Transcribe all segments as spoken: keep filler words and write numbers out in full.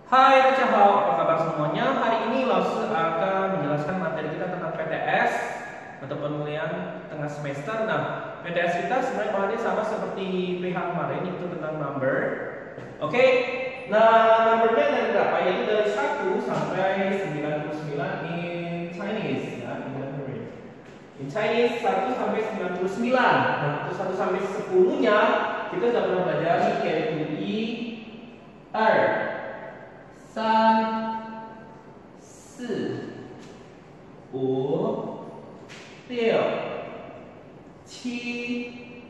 Hai Rachel, apa kabar semuanya? Hari ini Lause akan menjelaskan materi kita tentang P T S atau penulisan tengah semester. Nah, P T S kita sebenarnya bahannya sama seperti P H kemarin, itu tentang number. Oke, nah numbernya dari berapa? Yaitu dari satu sampai sembilan puluh sembilan in Chinese ya, in Mandarin. In Chinese satu sampai sembilan puluh sembilan. Nah, untuk satu sampai sepuluh-nya kita sudah pernah belajar yaitu i, er, 三、四、五、六、七、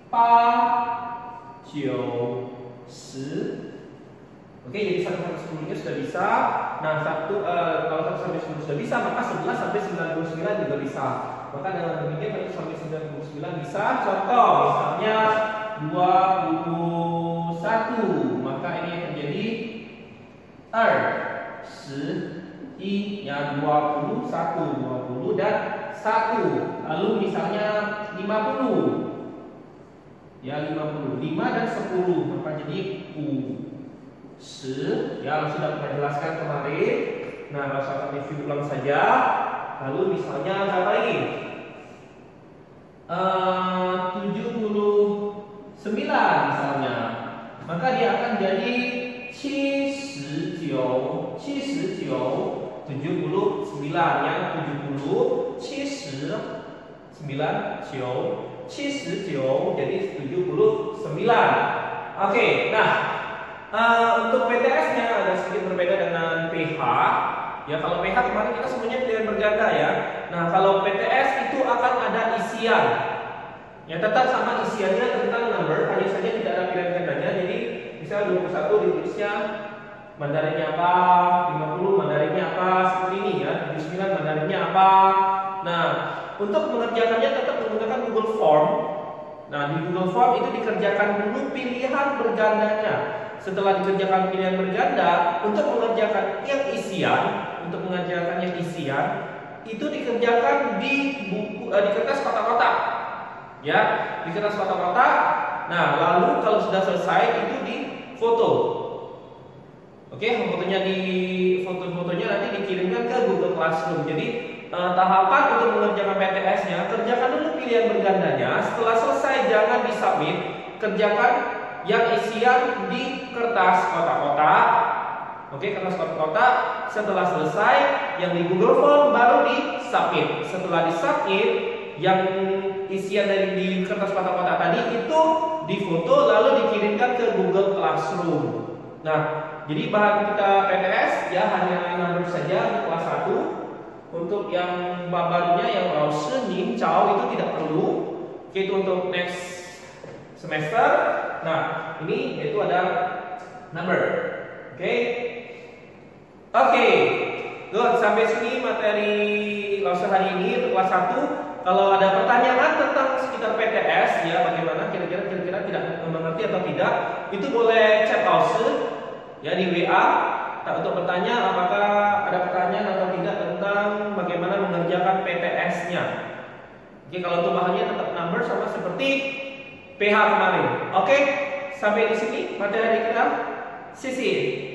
八、九、十。Oke, jadi satu sampai sepuluh-nya sudah bisa. Nah, satu uh, kalau satu sampai sepuluh sudah bisa, maka sebelas sampai sembilan puluh sembilan juga bisa. Maka dengan demikian satu sampai sembilan puluh sembilan bisa. Contoh, misalnya dua puluh satu, maka ini akan jadi er, si, ya dua puluh satu, dua puluh dan satu. Lalu misalnya lima puluh. Ya lima puluh, lima dan sepuluh, maka jadi u, si, ya sudah kita jelaskan kemarin. Nah, langsung akan review ulang saja. Lalu misalnya berapa lagi? Uh, tujuh puluh sembilan misalnya. Maka dia akan jadi tujuh puluh sembilan, tujuh puluh sembilan, yang tujuh puluh, tujuh, sembilan, tujuh, tujuh, jadi tujuh puluh sembilan. Oke, nah uh, untuk P T S-nya ada sedikit berbeda dengan P H. Ya, kalau P H kemarin kita semuanya pilihan berganda ya. Nah, kalau P T S itu akan ada isian. Ya, tetap sama isiannya tentang number, hanya saja tidak ada pilihan gandanya. Jadi misalnya dua puluh satu ditulisnya Mandarinnya apa, lima puluh Mandarinnya apa, seperti ini ya, tujuh puluh sembilan Mandarinnya apa. Nah, untuk mengerjakannya tetap menggunakan Google Form. Nah, di Google Form itu dikerjakan dulu pilihan bergandanya. Setelah dikerjakan pilihan berganda, untuk mengerjakan yang isian, untuk mengerjakan yang isian, itu dikerjakan di buku, eh, di kertas kotak-kotak. Ya, di kertas kotak-kotak. Nah, lalu kalau sudah selesai itu di foto. Oke, fotonya di foto-fotonya nanti dikirimkan ke Google Classroom. Jadi eh, tahapan untuk mengerjakan P T S-nya, kerjakan dulu pilihan bergandanya. Setelah selesai jangan disubmit, kerjakan yang isian di kertas kotak-kotak. Oke, kertas kotak-kotak. Setelah selesai yang di Google Form baru disubmit. Setelah disubmit, yang isian dari di kertas kotak-kotak tadi itu difoto lalu dikirimkan ke Google Classroom. Nah, jadi bahan kita P T S ya hanya number saja kelas satu. Untuk yang barunya yang Lause, Ning, Cao itu tidak perlu. Oke, itu untuk next semester. Nah, ini yaitu ada number. Oke. Oke. Good, sampai sini materi Lause hari ini untuk kelas satu. Kalau ada pertanyaan tentang sekitar P T S ya, bagaimana kira-kira kira-kira tidak mengerti atau tidak, itu boleh chat Lause ya di W A. Nah, untuk bertanya apakah ada pertanyaan atau tidak tentang bagaimana mengerjakan P T S-nya. Oke, kalau untuk bahannya tetap number sama seperti P H kemarin. Oke, sampai di sini materi kita. Sisi.